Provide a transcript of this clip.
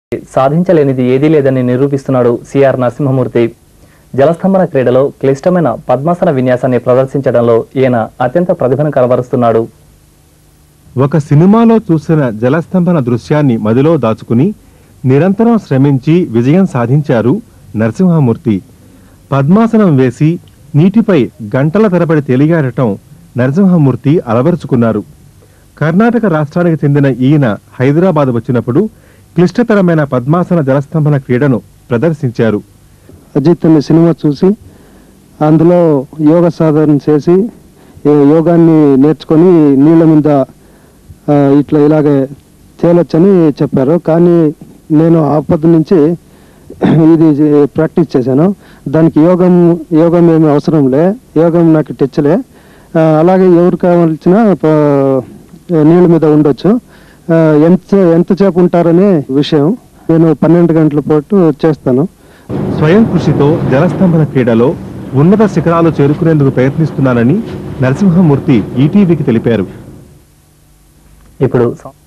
సాధించలేనిది ఏదీ లేదని నిరూపిస్తున్నాడు సిఆర్ నరసింహమూర్తి. జలస్తంభన క్రీడలో క్లిష్టమైన పద్మాసన విన్యాసాన్ని ప్రదర్శించడంలో ఈయన అత్యంత ప్రతిభను కనబరుస్తున్నాడు. ఒక సినిమాలో చూసిన జలస్తంభన దృశ్యాన్ని మదిలో దాచుకుని నిరంతరం శ్రమించి విజయం సాధించారు నరసింహమూర్తి. పద్మాసనం వేసి నీటిపై గంటల తరబడి తేలియాడటం నరసింహమూర్తి అలవరుచుకున్నారు. కర్ణాటక రాష్ట్రానికి చెందిన ఈయన హైదరాబాద్ వచ్చినప్పుడు క్లిష్టతరమైన పద్మాసన జలస్తంభన క్రీడను ప్రదర్శించారు. అజిత్ అనే సినిమా చూసి అందులో యోగ సాధన చేసి యోగాన్ని నేర్చుకొని నీళ్ళ మీద ఇలాగే తేలొచ్చని చెప్పారు. కానీ నేను ఆపద నుంచి ఇది ప్రాక్టీస్ చేశాను. దానికి యోగం ఏమీ అవసరం లే, యోగం నాకు టచ్లే. అలాగే ఎవరు కావాల్సిన నీళ్ళ మీద ఉండొచ్చు. ఎంతసేపు ఉంటారనే విషయం నేను 12 గంటల పాటు చేస్తాను. స్వయం కృషితో జలస్తంభన క్రీడలో ఉన్నత శిఖరాలు చేరుకునేందుకు ప్రయత్నిస్తున్నానని నరసింహమూర్తి ఈటీవీకి తెలిపారు. ఇప్పుడు